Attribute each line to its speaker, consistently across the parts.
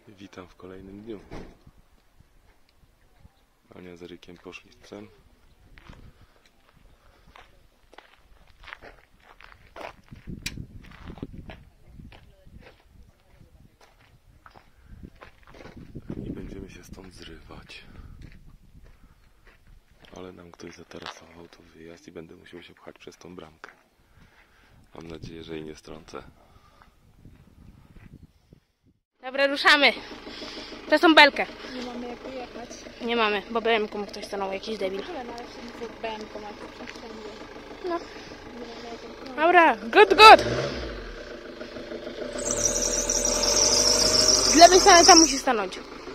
Speaker 1: Witam w kolejnym dniu. Ania z Rykiem poszli z psem. I będziemy się stąd zrywać. Ale nam ktoś zatarasował to wyjazd i będę musiał się pchać przez tą bramkę. Mam nadzieję, że jej nie strącę.
Speaker 2: Dobra, ruszamy. Przez tą belkę.
Speaker 3: Nie mamy jak jechać.
Speaker 2: Nie mamy, bo BM-ką mu ktoś stanął, jakiś debil.
Speaker 3: Ale na razie BM-ką ma tu wszędzie.
Speaker 2: No. Dobra, good. Z lewej strony tam musi stanąć.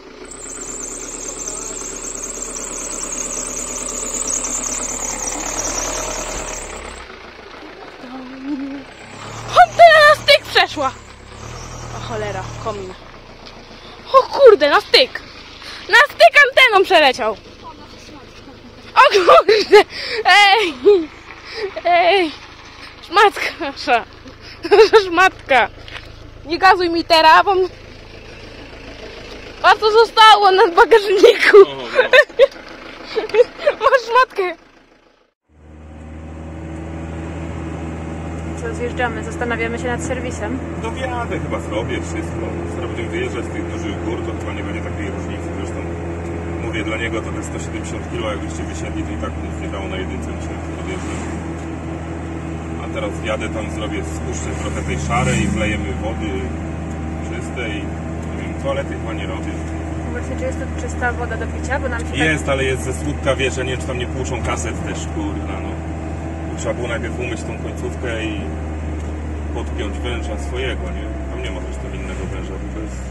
Speaker 2: Antena na styk przeszła! O cholera, komin. O kurde, na styk! Na styk anteną przeleciał! O kurde! Ej! Szmatka nasza! Szmatka! Nie gazuj mi teraz, bo... A co zostało na bagażniku? Masz szmatkę!
Speaker 3: Co, zjeżdżamy, zastanawiamy się nad serwisem.
Speaker 1: No jadę, chyba zrobię wszystko. Skoro będziemy wyjeżdżać z tych dużych gór, to chyba nie będzie takiej różnicy. Zresztą mówię, dla niego to te 170 kg, jakbyście wysiedli, to i tak nic nie dało na jedynce, mi się podjeżdżać. A teraz jadę tam, zrobię, spuszczę trochę tej szarej, wlejemy wody czystej. Nie wiem, toalety chyba nie robię.
Speaker 3: Właśnie, czy jest tu czysta woda do picia? Bo nam się
Speaker 1: Jest, ale jest ze słupka, wiesz, ja nie wiem, czy tam nie płuczą kaset też, kurwa, no. Trzeba było najpierw umyć tą końcówkę i podpiąć węża swojego, nie? Tam nie ma zresztą innego węża, bo to jest...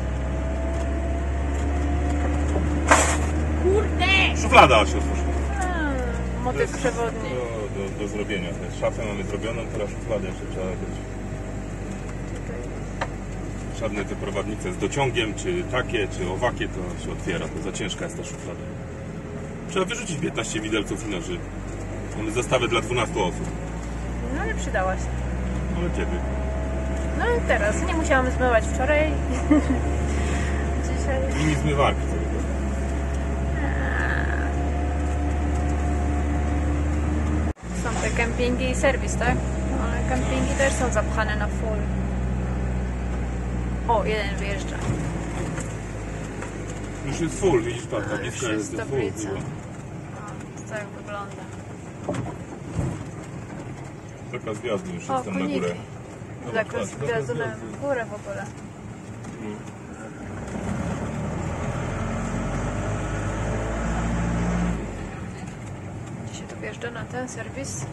Speaker 2: Kurde!
Speaker 1: Szuflada się otworzy.
Speaker 3: motyw przewodni.
Speaker 1: Do zrobienia. Szafę mamy zrobioną, teraz szufladę jeszcze trzeba być. Żadne te prowadnice z dociągiem, czy takie, czy owakie, to się otwiera. To za ciężka jest ta szuflada. Trzeba wyrzucić 15 widelców i noży. Mamy zestawę dla 12 osób.
Speaker 3: No ale przydała się.
Speaker 1: Ale kiedy?
Speaker 3: No i teraz. Nie musiałam zmywać wczoraj. Dzisiaj.
Speaker 1: Mini zmywarki.
Speaker 3: Są te kempingi i serwis, tak? Ale kempingi też są zapchane na full. O, jeden wyjeżdża.
Speaker 1: Już jest full, widzisz pan, tabliczka
Speaker 3: Już
Speaker 1: jest
Speaker 3: jest
Speaker 1: full.
Speaker 3: tablica.
Speaker 1: Była.
Speaker 3: O, tak wygląda.
Speaker 1: Zakaz wjazdu, już
Speaker 3: O,
Speaker 1: jestem na górę.
Speaker 3: koniki. Zakaz wjazdu na górę w ogóle. Gdzie się tu wjeżdża na ten serwis?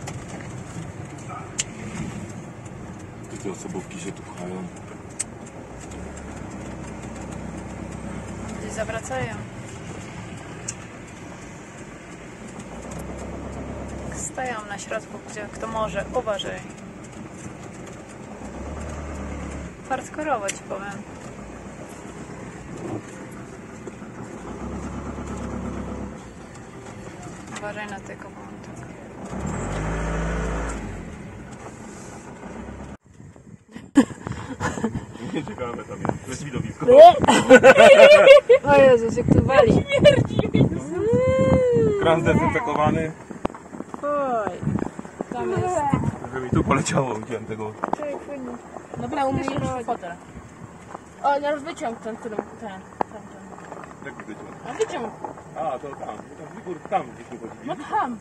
Speaker 1: I te osobówki się tu pchają.
Speaker 3: Gdzieś zawracają. Stają na środku, gdzie kto może. Uważaj. Hardkorowo ci powiem. Uważaj na tego wątek.
Speaker 1: Nie ciekawe tam jest. Jest widowisko.
Speaker 3: O Jezus, jak tu wali.
Speaker 1: Kran zdezynfekowany.
Speaker 3: Oj. Tam jest.
Speaker 1: Żeby mi tu poleciało, widziałem tego.
Speaker 2: Dobra, umyję fotel. O, teraz wyciąg ten.
Speaker 1: Jak wyciął?
Speaker 2: A wyciąg.
Speaker 1: A, to tam gdzieś tu chodzi.
Speaker 2: No tam.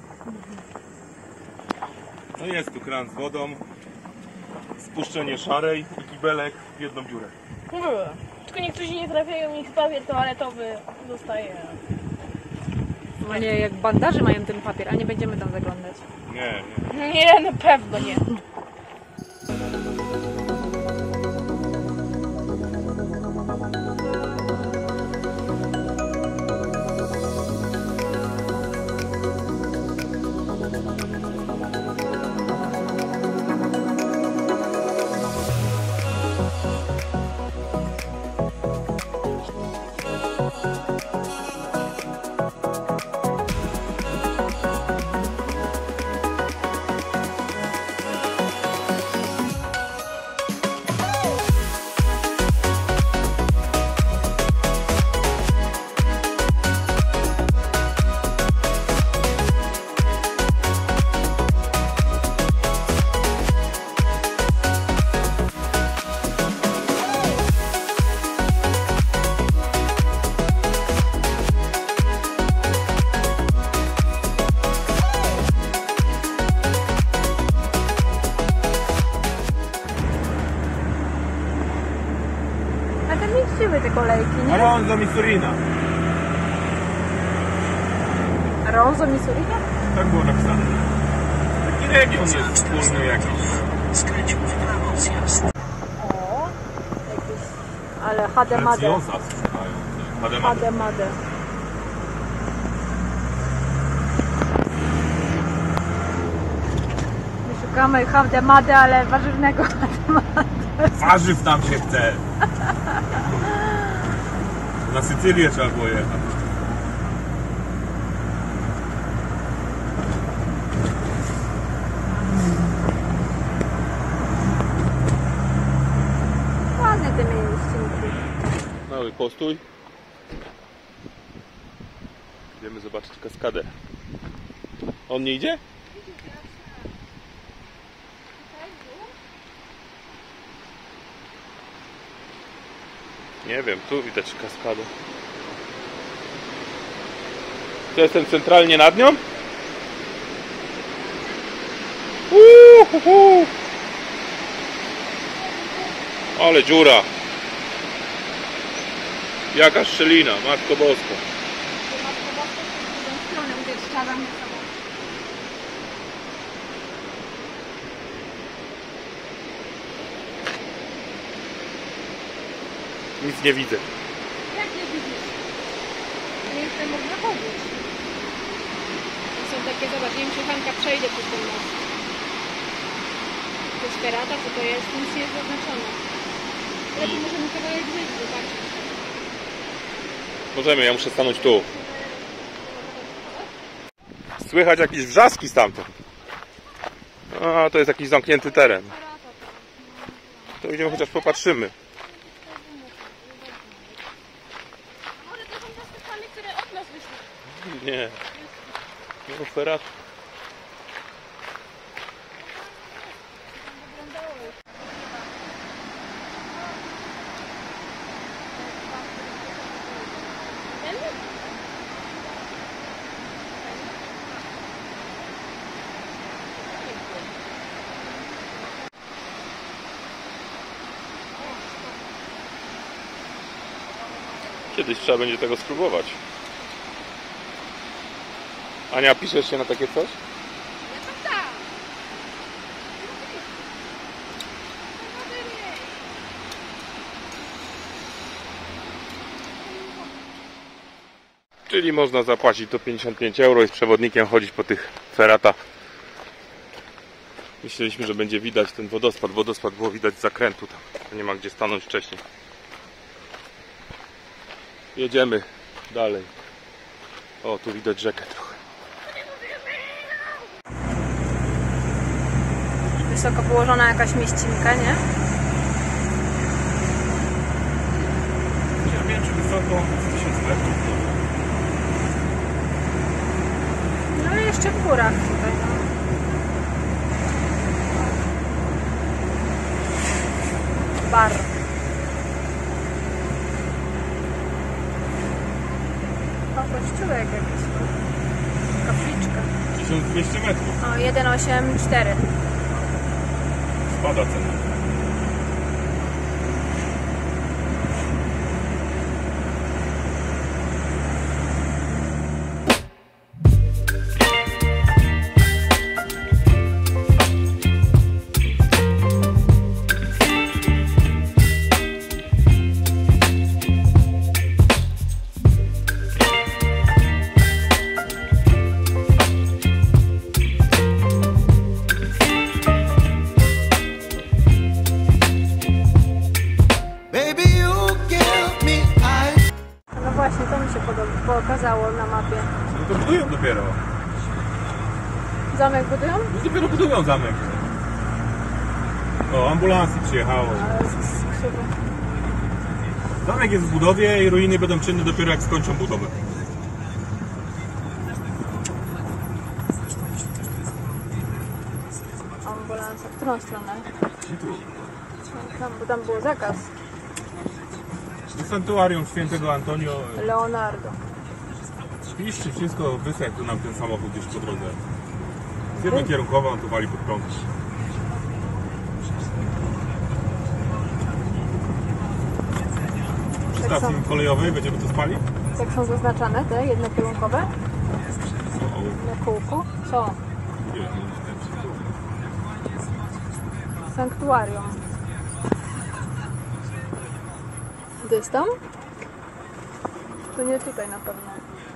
Speaker 1: No jest tu kran z wodą. Spuszczenie szarej i kibelek w jedną dziurę.
Speaker 2: Tylko niektórzy nie trafiają i papier toaletowy zostaje.
Speaker 3: No nie, jak bandaże mają ten papier, a nie będziemy tam zaglądać.
Speaker 1: Nie.
Speaker 2: Nie, na pewno nie.
Speaker 3: kolejki, nie?
Speaker 1: Alonso Missurina.
Speaker 3: Alonso Missurina?
Speaker 1: Tak było napisane. Taki region jest wspólny jakiś.
Speaker 3: O, jakiś... Ale Hademade.
Speaker 1: Preciosa sprzedają. Hademade.
Speaker 3: Hademade. My szukamy Hademade, ale warzywnego Hademade.
Speaker 1: Warzyw tam się chce. Na Sycylię trzeba było jechać.
Speaker 3: Ładne te miejscinki.
Speaker 1: Mały postój. Idziemy zobaczyć kaskadę. On nie idzie? Nie wiem, tu widać kaskadę. To jestem centralnie nad nią? Ale dziura. Jaka szczelina, Matko Bosko. Nic nie widzę.
Speaker 3: Jak nie widzisz? Nie jestem można chodzić.
Speaker 2: Są takie, zobacz, nie wiem czy Hanka przejdzie przez ten most. To jest ferata, co to jest? Nic nie jest zaznaczone. Lepiej możemy kawałek wyjść, zobaczyć.
Speaker 1: Możemy, ja muszę stanąć tu. Słychać jakieś wrzaski stamtąd. A, to jest jakiś zamknięty teren. To idziemy chociaż popatrzymy.
Speaker 2: Może to są te stefany, które od nas wyszły.
Speaker 1: Nie. No, ferat. Kiedyś trzeba będzie tego spróbować. Ania, piszesz się na takie coś? Czyli można zapłacić to 55 euro i z przewodnikiem chodzić po tych feratach. Myśleliśmy, że będzie widać ten wodospad. Wodospad było widać z zakrętu tam. Nie ma gdzie stanąć wcześniej. Jedziemy dalej. O, tu widać rzekę trochę.
Speaker 3: Wysoko położona jakaś mieścinka, nie?
Speaker 1: Nie wiem, czy wysoko 1000 metrów.
Speaker 3: No ale jeszcze w górach tutaj, no. Bar. O, kościółek jakiś. Kapliczka.
Speaker 1: 1200 metrów.
Speaker 3: O, 184.
Speaker 1: Spada cena.
Speaker 3: No właśnie, to mi się pokazało na mapie.
Speaker 1: No to budują dopiero.
Speaker 3: Zamek budują?
Speaker 1: No dopiero budują zamek. O, ambulansy przyjechało.
Speaker 3: Ale krzywo.
Speaker 1: Zamek jest w budowie i ruiny będą czynne dopiero jak skończą budowę.
Speaker 3: Ambulansa. W którą stronę? Tam był zakaz.
Speaker 1: Sanktuarium Świętego Antonio.
Speaker 3: Leonardo.
Speaker 1: Piszczy, wszystko wysechł nam ten samochód gdzieś po drodze. Firmy kierunkowe on tu wali pod prąd. stacji kolejowej będziemy to spali?
Speaker 3: Jak są zaznaczane te jednokierunkowe? Na kółku? Co? Sanktuarium. To jest tam? To nie tutaj na pewno.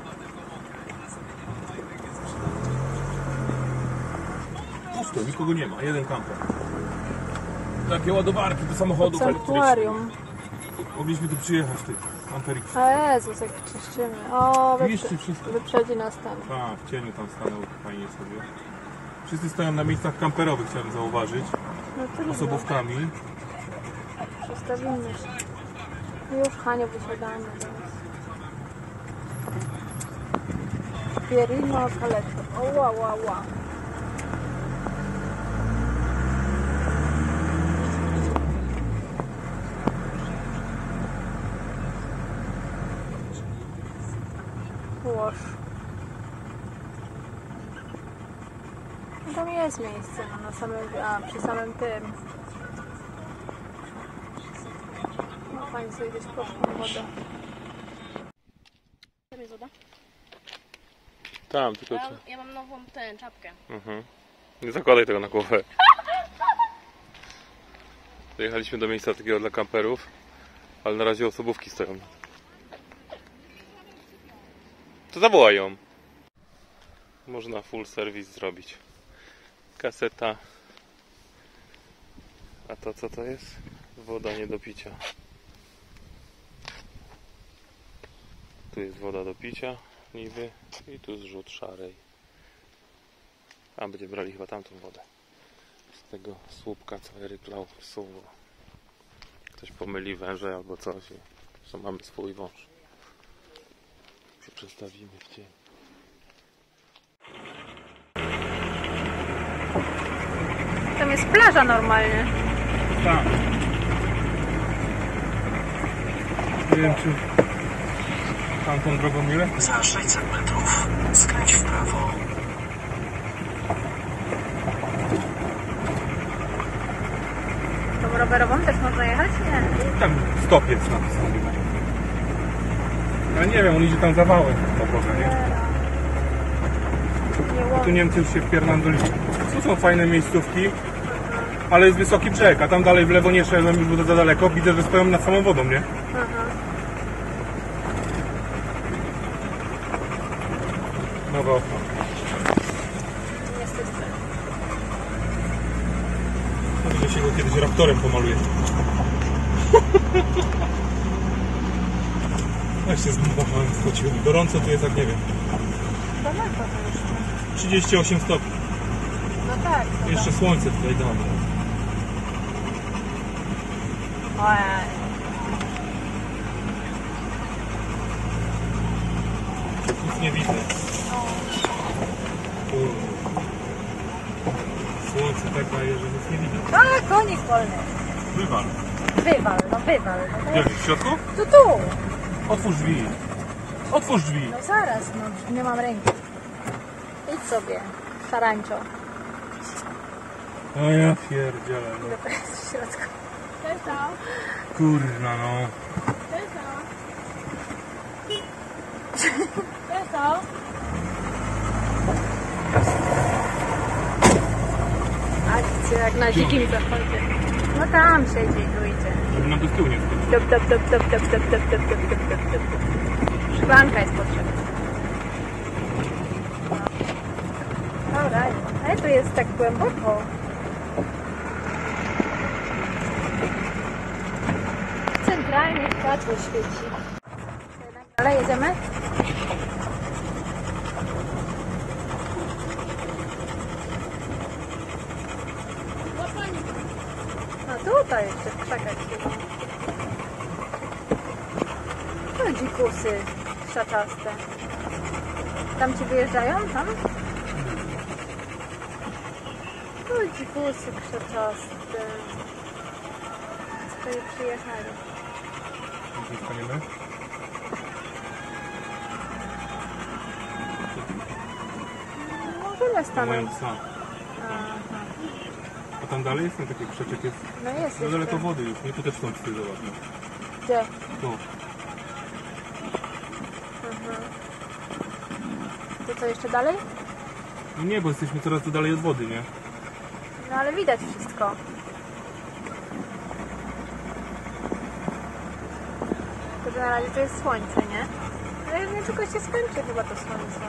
Speaker 1: Pusto, nikogo nie ma, jeden kamper. Takie ładowarki do samochodów
Speaker 3: Sanktuarium.
Speaker 1: Mogliśmy tu przyjechać, ty. Amperik.
Speaker 3: A Jezus, jak czyszczymy. O,
Speaker 1: Mieści wszystko.
Speaker 3: wyprzedzi nas ten.
Speaker 1: A, w cieniu tam stanął fajnie sobie. Wszyscy stoją na miejscach kamperowych, chciałem zauważyć.
Speaker 3: No trudno.
Speaker 1: Osobówkami.
Speaker 3: Przestawimy się. Już Hanie wysiadamy. Pierino Caletto. O, ła, ła, ła. Łoż. No tam jest miejsce, no, na samym, przy samym tym. No fajnie sobie gdzieś poszło wodę.
Speaker 2: Tam jest woda?
Speaker 1: Tam, tylko
Speaker 2: Ja mam nową tę czapkę.
Speaker 1: Nie zakładaj tego na głowę. Dojechaliśmy do miejsca takiego dla kamperów, ale na razie osobówki stoją. To zawołaj ją. Można full service zrobić. Kaseta. A to co to jest? Woda nie do picia. Tu jest woda do picia, niby. I tu zrzut szarej. A będziemy brali chyba tamtą wodę. Z tego słupka, co Eryk lał suło. Ktoś pomyli węże albo coś. Zresztą mamy swój wąż. Się przestawimy w cień.
Speaker 3: Tam jest plaża normalnie.
Speaker 1: Tak. Nie wiem, czy tamtą drogą ile?
Speaker 4: Za 600 metrów skręć w prawo.
Speaker 3: Tą rowerową też można jechać? Nie.
Speaker 1: Tam stop jest napisany. Ale nie wiem, on idzie tam zawałem ta droga, nie? Tu Niemcy już się wpierdolili. Tu są fajne miejscówki, ale jest wysoki brzeg, a tam dalej w lewo nie szedłem, już było za daleko. Widzę, że stoją nad samą wodą, nie? Nowe okno.
Speaker 3: Niestety.
Speaker 1: Może, że się go kiedyś raptorem pomaluje. Aż się zmachałem, skoczyłem. Gorąco tu jest, jak nie wiem.
Speaker 3: Daleko to jeszcze.
Speaker 1: 38 stopni.
Speaker 3: No tak. No
Speaker 1: Jeszcze słońce tutaj damy.
Speaker 3: Ojej.
Speaker 1: Nic nie widzę. Słońce tak daje, że nic nie widzę.
Speaker 3: A, konik wolny.
Speaker 1: Wywal.
Speaker 3: Wywal, no wywal. No
Speaker 1: Gdzie? W środku?
Speaker 3: tu, tu.
Speaker 1: Otwórz drzwi. Otwórz drzwi.
Speaker 3: No zaraz, no nie mam ręki. Idź sobie, szarańczo.
Speaker 1: O ja pierdzielę.
Speaker 3: Ile to jest w środku?
Speaker 1: Kurna no.
Speaker 3: Akcja jak na dzikim zachodzie. No tam siedzi, tu idzie.
Speaker 1: Żeby nam do tyłu nie wchodzić.
Speaker 3: Dop, dop, dop, dop, dop, dop, dop, dop, dop, dop, dop, dop, dop. Szklanka jest potrzebna. Dobra, ale tu jest tak głęboko. Centralnie światło świeci. Ale jedziemy? No tutaj jeszcze w krzakach siedzą. To dzikusy krzaczaste. Tam ci wyjeżdżają? Tam? To dzikusy krzaczaste. Tutaj przyjechali.
Speaker 1: Gdzie staniemy?
Speaker 3: Możemy stanąć.
Speaker 1: Mają psa.
Speaker 3: Aha.
Speaker 1: A tam dalej jest ten taki krzeczek jest.
Speaker 3: No jest
Speaker 1: No
Speaker 3: jeszcze.
Speaker 1: daleko wody już, nie? Tu też są psy, zobacz. No.
Speaker 3: Gdzie?
Speaker 1: Tu.
Speaker 3: co jeszcze dalej?
Speaker 1: No nie, bo jesteśmy coraz tu dalej od wody, nie?
Speaker 3: No ale widać wszystko. To na razie to jest słońce, nie? Ale już niedługo się skończy chyba to słońce.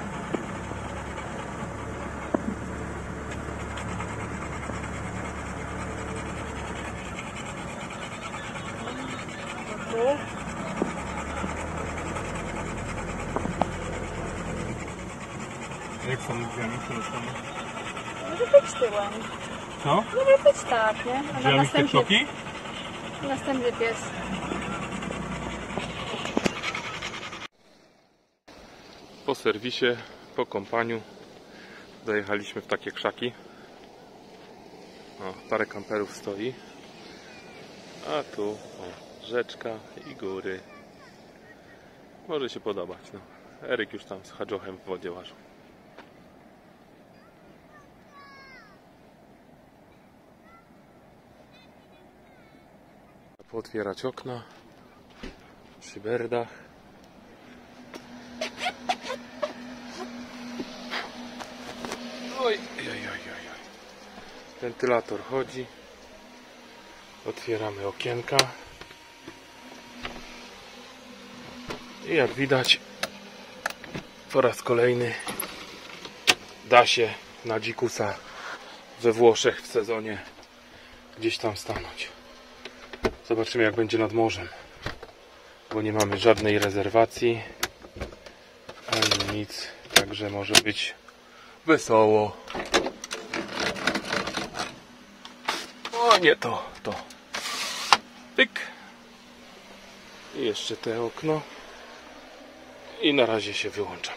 Speaker 3: Tu.
Speaker 1: Jak są drzwiami, które są?
Speaker 3: Może być tyłem.
Speaker 1: Co?
Speaker 3: Może być tak, nie? A
Speaker 1: Drzwiami w te kroki?
Speaker 3: następny pies.
Speaker 1: Po serwisie, po kąpaniu zajechaliśmy w takie krzaki. O, parę kamperów stoi. A tu o, rzeczka i góry. Może się podobać. No. Eryk już tam z hadżochem w wodzie łażą. Pootwierać okna przy berdach. Oj, oj, oj, oj. Wentylator chodzi. Otwieramy okienka. I jak widać, po raz kolejny da się na dzikusa we Włoszech w sezonie gdzieś tam stanąć. Zobaczymy, jak będzie nad morzem, bo nie mamy żadnej rezerwacji ani nic, także może być wesoło. O nie, to. Pyk. I jeszcze te okno. I na razie się wyłączam.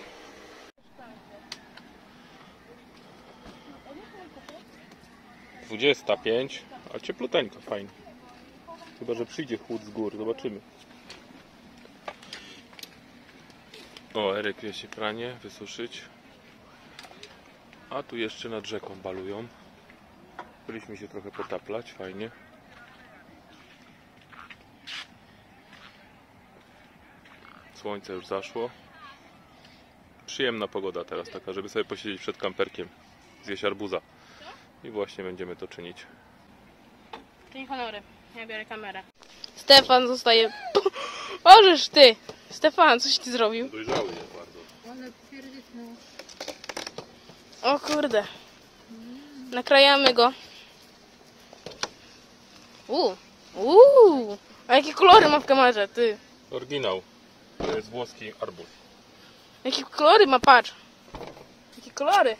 Speaker 1: Dwudziesta 5, a ciepluteńko, fajnie. Chyba że przyjdzie chłód z gór, zobaczymy. O, Eryk wie się pranie wysuszyć. A tu jeszcze nad rzeką balują. Byliśmy się trochę potaplać, fajnie. Słońce już zaszło. Przyjemna pogoda teraz taka, żeby sobie posiedzieć przed kamperkiem, zjeść arbuza. I właśnie będziemy to czynić.
Speaker 2: Dzień honory. Ja biorę kamerę. Stefan zostaje... Możesz ty! Stefan, coś ty zrobił?
Speaker 1: Dojrzały jest bardzo.
Speaker 2: O kurde. Nakrajamy go. A jakie kolory ma w kamerze, ty?
Speaker 1: Oryginał. To jest włoski arbuz.
Speaker 2: Jakie kolory ma, patrz. Jakie kolory.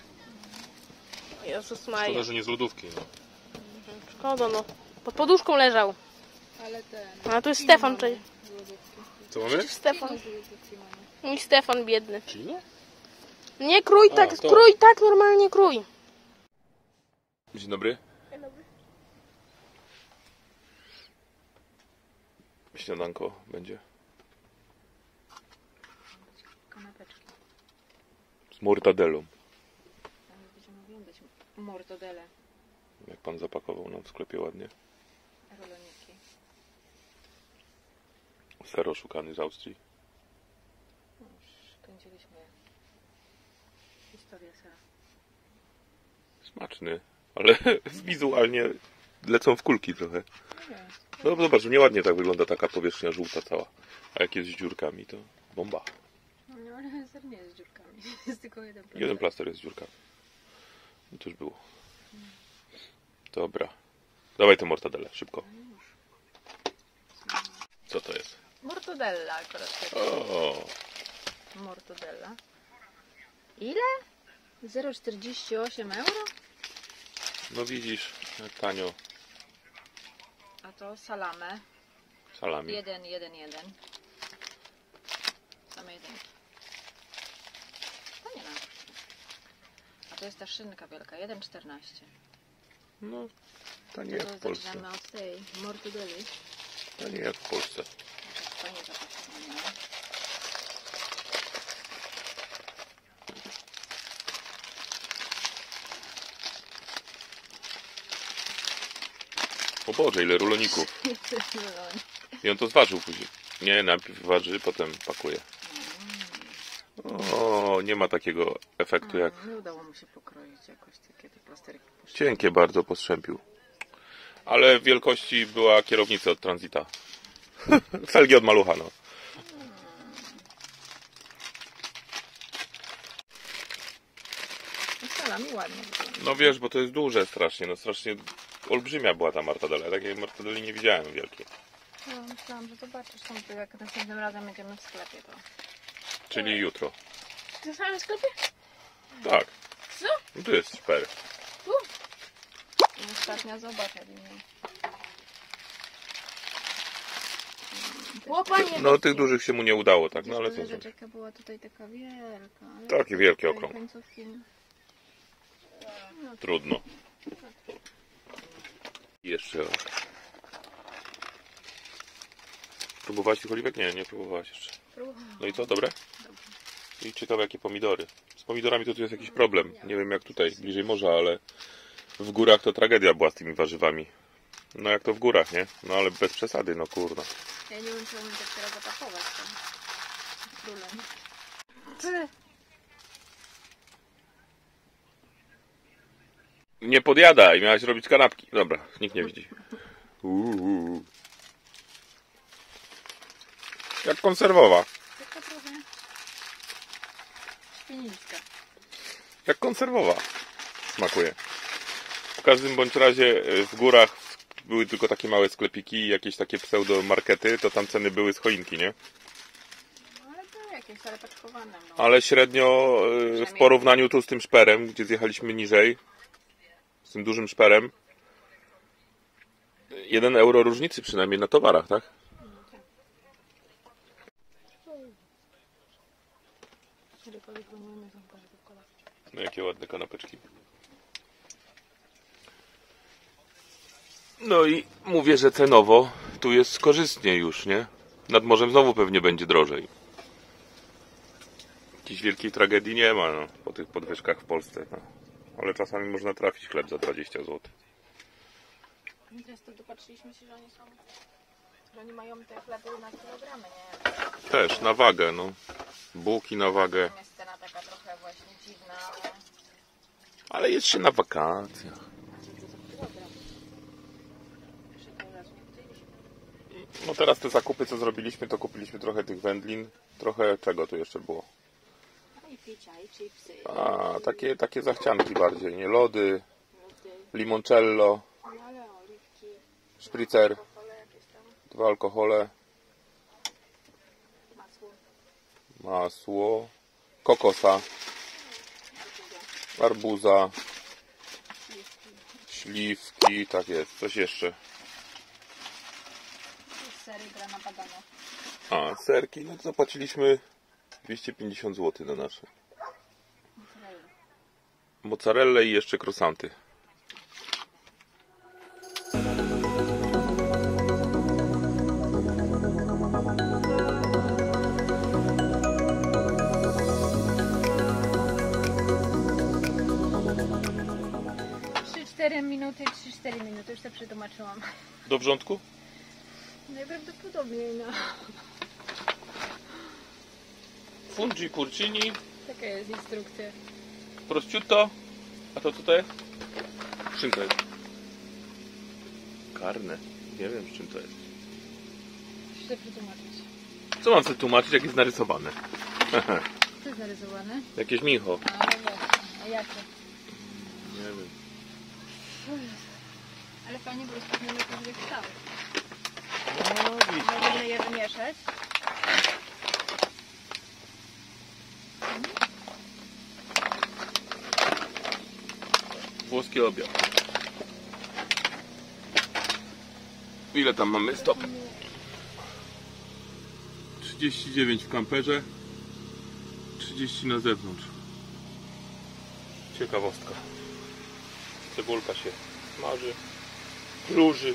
Speaker 2: Jezus Maria.
Speaker 1: Szkoda, że nie z lodówki. No.
Speaker 2: Szkoda, no. Pod poduszką leżał.
Speaker 3: Ale ten...
Speaker 2: A tu jest Stefan.
Speaker 1: Co mamy?
Speaker 2: Stefan. Mój Stefan biedny.
Speaker 1: Kilo?
Speaker 2: Nie krój tak,
Speaker 1: to.
Speaker 2: krój tak, normalnie krój.
Speaker 1: Dzień dobry.
Speaker 2: Dzień dobry.
Speaker 1: Śniadanko będzie.
Speaker 3: Kanapeczki.
Speaker 1: Z mortadelą.
Speaker 3: Będziemy oglądać mortadele.
Speaker 1: Jak pan zapakował nam w sklepie ładnie.
Speaker 3: Roloniki.
Speaker 1: Ser oszukany z Austrii.
Speaker 3: Już kręciliśmy historię sera.
Speaker 1: Smaczny, ale wizualnie lecą w kulki trochę. No zobacz, nieładnie tak wygląda taka powierzchnia żółta cała. A jak jest z dziurkami, to bomba.
Speaker 3: No ale ser nie jest z dziurkami. Jest tylko jeden plaster.
Speaker 1: Jeden plaster jest z dziurkami. No to już było. Dobra. Dawaj te mortadele, szybko. Co to jest?
Speaker 3: Mortadella akurat.
Speaker 1: O,
Speaker 3: Mortadella. Ile? 0,48 euro?
Speaker 1: no widzisz, jak tanio.
Speaker 3: A to salamę.
Speaker 1: Salami.
Speaker 3: 1,11. Same jedynki. To nie ma. A to jest ta szynka wielka. 1,14.
Speaker 1: No, tanie jak
Speaker 3: To
Speaker 1: w Polsce.
Speaker 3: zaczynamy od tej mortadelli.
Speaker 1: Tanie jak w Polsce.
Speaker 3: Fajnie zapakowane.
Speaker 1: O Boże, ile ruloników. I on to zważył później. Nie, najpierw waży, potem pakuje. O, nie ma takiego efektu jak...
Speaker 3: Nie udało mu się pokroić jakoś takie te plasterki.
Speaker 1: Cienkie bardzo postrzępił. Ale w wielkości była kierownica od Transita. Felgi od malucha, no.
Speaker 3: Salami ładnie wygląda.
Speaker 1: No wiesz, bo to jest duże strasznie, no strasznie olbrzymia była ta mortadela. Ja takiej mortadeli nie widziałem wielkiej.
Speaker 3: No, myślałam, że zobaczysz tam, to jak następnym razem będziemy w sklepie, to...
Speaker 1: Czyli jutro.
Speaker 2: W tym samym sklepie?
Speaker 1: Tak.
Speaker 2: Co?
Speaker 1: No tu jest szper.
Speaker 2: Tu?
Speaker 3: Ostatnia zobacz, jak nie.
Speaker 2: Łopanie.
Speaker 1: No tych dużych się mu nie udało, tak, no ale co?
Speaker 3: Rzeczeka była tutaj taka wielka, ale...
Speaker 1: Taki wielki okrąg.
Speaker 3: Końcówki...
Speaker 1: Trudno. Jeszcze raz. Próbowałaś tych oliwek? Nie, nie próbowałaś jeszcze. No i co, dobre? I ciekawe jakie pomidory. Z pomidorami to tu jest jakiś problem. Nie wiem jak tutaj, bliżej morza, ale w górach to tragedia była z tymi warzywami. No jak to w górach, nie? No ale bez przesady, no kurwa.
Speaker 3: Ja nie wiem, czy on tak teraz zatapować tam. Królem.
Speaker 1: Nie podjadaj, miałaś robić kanapki. Dobra, nikt nie widzi. Jak konserwowa.
Speaker 3: Taka trochę... Świnińska.
Speaker 1: Jak konserwowa smakuje. W każdym bądź razie w górach były tylko takie małe sklepiki i jakieś takie pseudomarkety, to tam ceny były z choinki, nie?
Speaker 3: No ale to jakieś, ale paczkowane. No.
Speaker 1: Ale średnio w porównaniu tu z tym szperem, gdzie zjechaliśmy niżej, z tym dużym szperem, 1 euro różnicy przynajmniej na towarach, tak? No jakie ładne kanapeczki. No i mówię, że cenowo tu jest korzystnie już, nie? Nad morzem znowu pewnie będzie drożej. Jakiejś wielkiej tragedii nie ma, no, po tych podwyżkach w Polsce, no. Ale czasami można trafić chleb za 20 zł.
Speaker 3: Teraz to dopatrzyliśmy się, że oni są... Że oni mają te chleby na kilogramy, nie?
Speaker 1: Też, na wagę, no. Bułki na wagę.
Speaker 3: Tam jest cena taka trochę właśnie dziwna, ale...
Speaker 1: Ale jest się na wakacjach. No teraz te zakupy, co zrobiliśmy, to kupiliśmy trochę tych wędlin. Trochę czego tu jeszcze było?
Speaker 3: I picia, i chipsy.
Speaker 1: A, takie zachcianki bardziej, nie? Lody, limoncello,
Speaker 3: Ale oliwki,
Speaker 1: szpricer,
Speaker 3: alkohole jakieś tam,
Speaker 1: 2 alkohole,
Speaker 3: masło.
Speaker 1: masło, kokosa, arbuza, śliwki, tak jest, coś jeszcze.
Speaker 3: Sery grana badania.
Speaker 1: A, serki, no to zapłaciliśmy 250 zł na nasze. Mozzarella i jeszcze croissanty.
Speaker 3: Minuty, 3-4 minuty, już to przetłumaczyłam.
Speaker 1: Do wrzątku?
Speaker 3: Najprawdopodobniej, no.
Speaker 1: Fungi porcini,
Speaker 3: Taka jest instrukcja.
Speaker 1: prosciutto. A to co to jest? Czym to jest? Karne. Nie wiem z czym to jest.
Speaker 3: Musisz to przetłumaczyć.
Speaker 1: Co mam sobie tłumaczyć, jak jest narysowane?
Speaker 3: Co jest narysowane?
Speaker 1: Jakieś micho.
Speaker 3: A, no właśnie. A jakie?
Speaker 1: Nie wiem.
Speaker 3: Ale fajnie, bo rozpoczniemy każdy kształt.
Speaker 1: No, widzisz.
Speaker 3: Możemy je wymieszać.
Speaker 1: Włoski obiad. Ile tam mamy stop? 39 w kamperze, 30 na zewnątrz. Ciekawostka. Cebulka się smaży, kruży.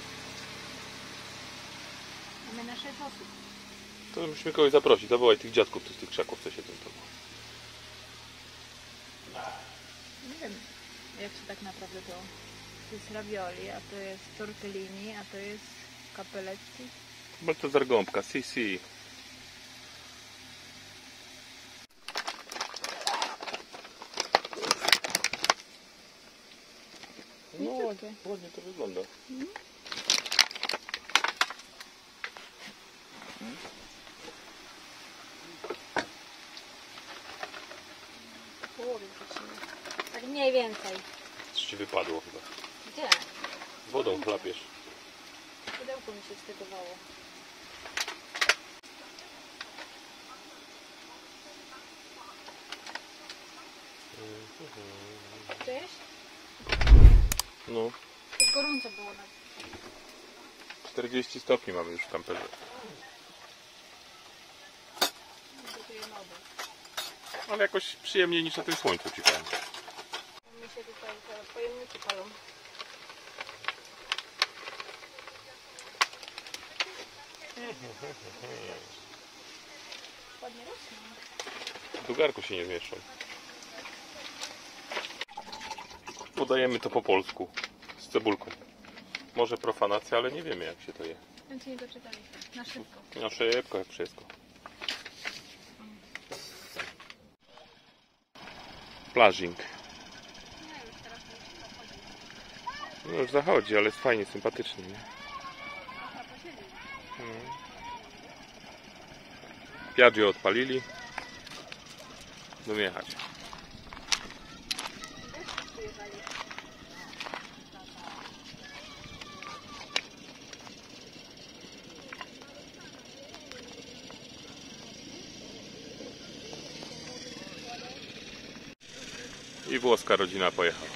Speaker 3: Mamy na 6 osób.
Speaker 1: To musimy kogoś zaprosić. Zawołaj tych dziadków z tych krzaków, co się tym tam.
Speaker 3: Nie wiem, jak się tak naprawdę to... To jest ravioli, a to jest tortellini, a to jest capelletti.
Speaker 1: Bardzo zargąbka, si.
Speaker 3: uwagę.
Speaker 1: Ładnie to wygląda.
Speaker 3: Połowie wrzucimy. Tak mniej więcej.
Speaker 1: Coś ci wypadło chyba.
Speaker 3: Gdzie?
Speaker 1: Wodą chlapiesz.
Speaker 3: Pudełko mi się stygowało. Chcesz?
Speaker 1: No.
Speaker 3: To gorąco było na
Speaker 1: 40 stopni mamy już w kamperze.
Speaker 3: gotuję lody.
Speaker 1: Ale jakoś przyjemniej niż na tym słońcu ci powiem.
Speaker 3: Mi się tutaj teraz pojemniki palą. Ładnie rośnie.
Speaker 1: Do garku się nie zmieszczą. Podajemy to po polsku. Z cebulką. Może profanacja, ale nie wiemy jak się to je.
Speaker 3: Więc nie doczytaliśmy. Na szybko.
Speaker 1: No szybko jak wszystko. Plażing. No już zachodzi, ale jest fajnie, sympatycznie, nie? Piaggio odpalili. Będą jechać. I włoska rodzina pojechała.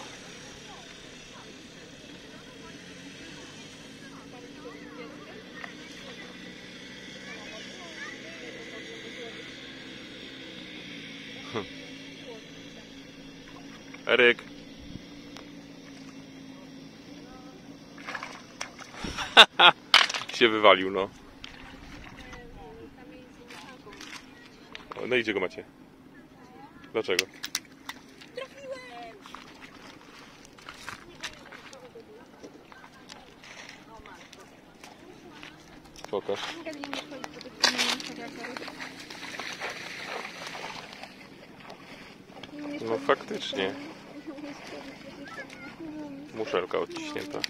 Speaker 1: Eryk. się wywalił, no. No i gdzie go macie? Dlaczego? Pokaż. No faktycznie. Muszelka odciśnięta.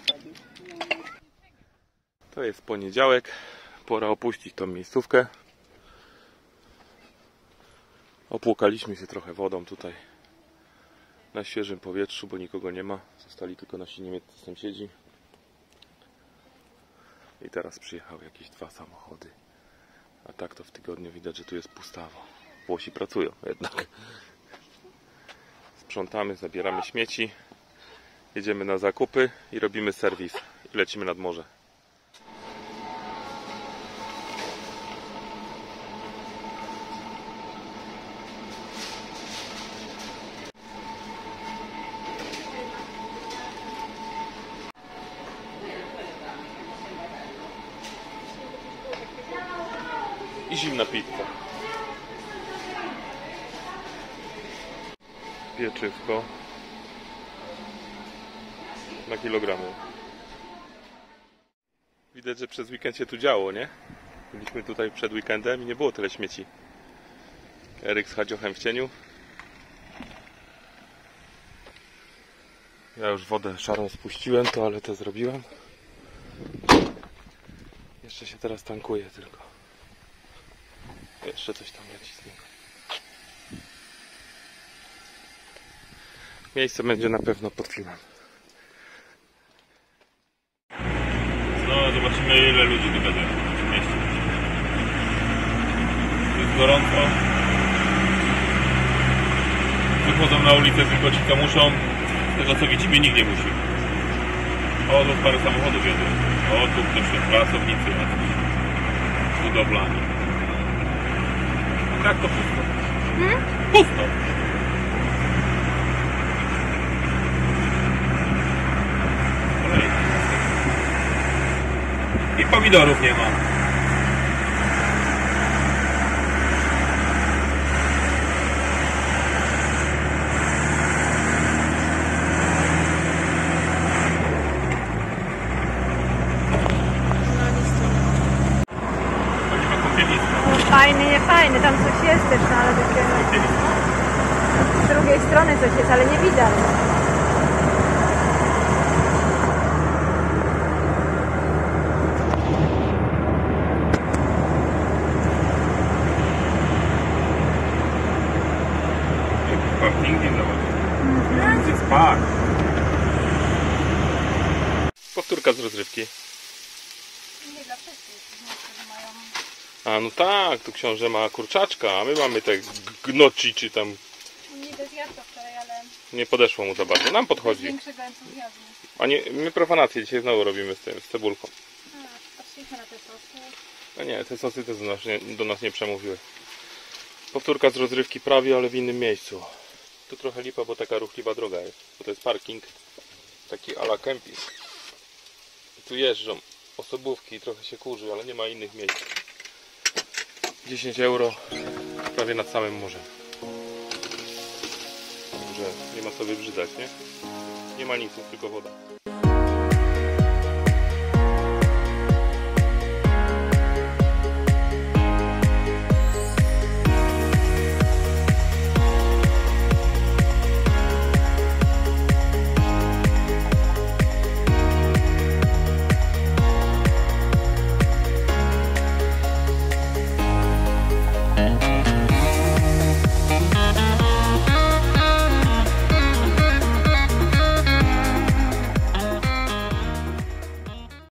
Speaker 1: To jest poniedziałek. Pora opuścić tą miejscówkę. Opłukaliśmy się trochę wodą tutaj na świeżym powietrzu, bo nikogo nie ma. Zostali tylko nasi niemieccy sąsiedzi. I teraz przyjechały jakieś 2 samochody. A tak to w tygodniu widać, że tu jest pustawo. Włosi pracują jednak. Sprzątamy, zabieramy śmieci. Jedziemy na zakupy i robimy serwis. I lecimy nad morze. I zimna pizza. Pieczywko. Na kilogramy. Widać, że przez weekend się tu działo, nie? Byliśmy tutaj przed weekendem i nie było tyle śmieci. Eryk z Hadziochem w cieniu. Ja już wodę szarą spuściłem, toaletę zrobiłem. Jeszcze się teraz tankuje tylko. Jeszcze coś tam leci z niego. Miejsce będzie na pewno pod filmem. No, zobaczymy ile ludzi tu będzie w mieście. Jest gorąco. Wychodzą na ulicę tylko ci, co muszą. Z tego co widzimy, nikt nie musi. O, tu parę samochodów jedzie. O, tu ktoś, pracownicy jacyś. Budowlani. Jak to pusto? Pusto! I pomidorów nie ma.
Speaker 3: Fajny, nie fajny, tam coś jest też, no ale dopiero z drugiej strony coś jest, ale nie widać.
Speaker 1: parkingiem nawet. Gdzie spać? Powtórka z rozrywki.
Speaker 3: Nie dla wszystkich, niektórzy mają...
Speaker 1: A no tak, tu książę ma kurczaczka, a my mamy te gnoci czy tam.
Speaker 3: Niby zjadł to wczoraj, ale
Speaker 1: Nie podeszło mu za bardzo. Nam
Speaker 3: bez
Speaker 1: podchodzi.
Speaker 3: większego entuzjazmu.
Speaker 1: A nie, my profanację dzisiaj znowu robimy z tym, z cebulką.
Speaker 3: Patrzyliśmy na te sosy.
Speaker 1: No nie, te sosy też do nas nie przemówiły. Powtórka z rozrywki prawie, ale w innym miejscu. Tu trochę lipa, bo taka ruchliwa droga jest. Bo to jest parking taki a la camping. Tu jeżdżą osobówki i trochę się kurzy, ale nie ma innych miejsc. 10 euro prawie nad samym morzem. Także nie ma co wybrzydzać, nie? Nie ma nic, tylko woda.